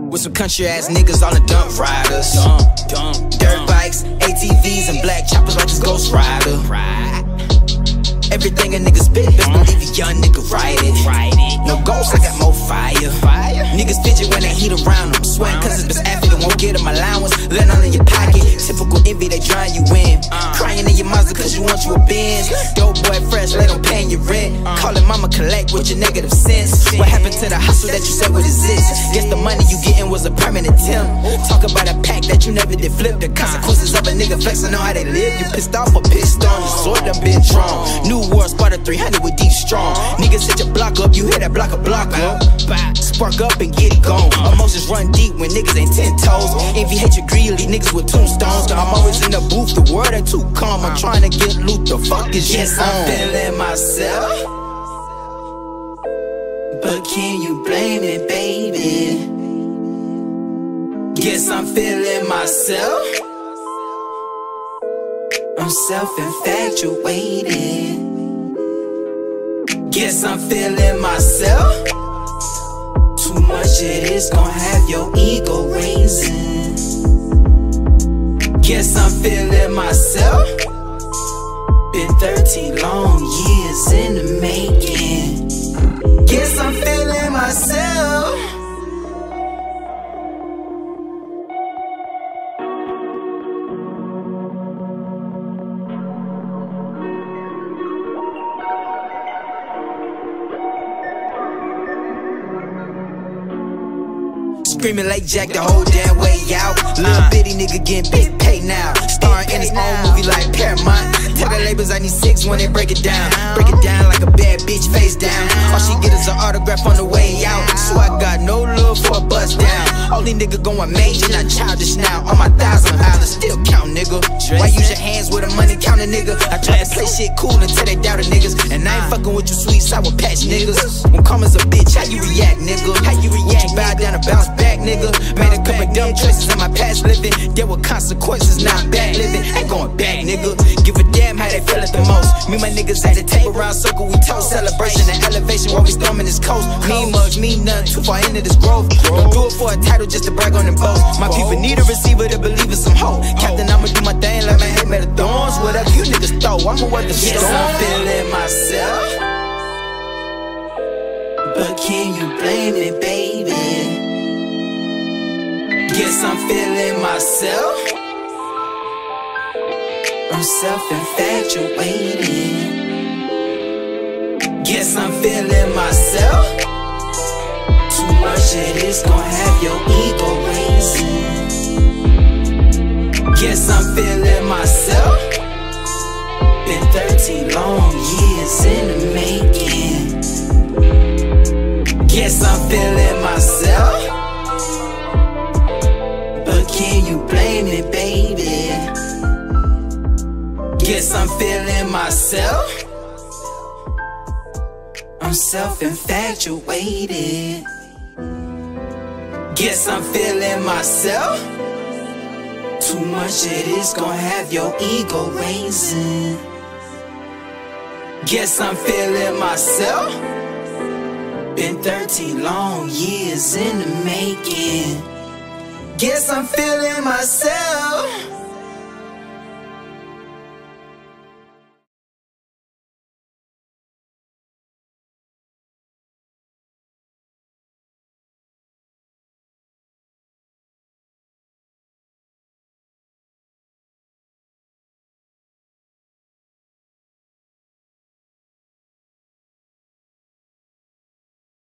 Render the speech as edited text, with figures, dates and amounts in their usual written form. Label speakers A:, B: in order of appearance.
A: With some country ass niggas on the dump riders. Dirt bikes, ATVs, and black choppers like this Ghost Rider. Everything a nigga spit, best believe a young nigga write it. No ghost, I got more fire. Niggas fidget when they heat around them. Sweating cause it's best athlete and won't get them allowance. Let none in your pocket, typical envy, they drown you in. Crying in your Mazda cause you want you a Benz. Dope boy fresh, let them paying your rent. Calling mama collect with your negative sense. What happened to the hustle that you said would exist? Guess the money you getting was a permanent temp. Talk about a pack that you never did flip. The consequences of a nigga flexing on how they live. You pissed off or pissed on, the sword done been drawn. New war Sparta 300 with deep strong. Niggas hit your block up, you hit that block up. Spark up and get it gone. Emotions run deep when niggas ain't 10 toes. Envy, hatred, greed, leave niggas with tombstones. I'm always in the booth, the world ain't too calm. I'm trying to get loot, the fuck is yes, I'm feeling myself. But can you blame it, baby? Guess I'm feeling myself. I'm self-infatuated. Guess I'm feeling myself. Too much of this gon' have your ego raising. Guess I'm feeling myself. Been 13 long years in the making. Guess I'm feeling myself. Screaming like Jack the whole damn way out. Little bitty nigga getting big pay now. Starring in his own movie like Paramount. Tell the labels I need 6 when they break it down. Break it down like a bad bitch face down. All she get is an autograph on the way out. So I got no love for a bust down. All these niggas going major, not childish now. On my $1,000 still count, nigga. Why use your hands with a money counter, nigga? I try to play shit cool until they doubted niggas. And I ain't fucking with you sweet sour patch niggas. When karma's a bitch, how you react, nigga? How you react? Bow down and bounce back, nigga. Made a couple dumb choices in my past living. There were consequences, not bad living. Ain't going back, nigga. Give a damn how they feel it the most. Me and my niggas at the table round circle, we toast. Celebration and elevation while we storming this coast. Mean mugs, mean nothing, too far into this growth. Don't do it for a title just to brag on them boats. My people need a receiver to believe in some hope. Captain, I'ma do my thing like my head made of thorns. Whatever you niggas throw, I'ma weather the storm. Yes, I'm feeling myself. But can you blame it, baby? Guess I'm feeling myself. I'm self-infatuated. Guess I'm feeling myself. Too much of this gon' have your ego raising. Guess I'm feeling myself. Been 13 long years in the making. Guess I'm feeling myself. But can you blame it, baby? Guess I'm feeling myself. I'm self-infatuated. Guess I'm feeling myself. Too much of this gon' have your ego raising. Guess I'm feeling myself. Been 13 long years in the making. Guess I'm feeling myself.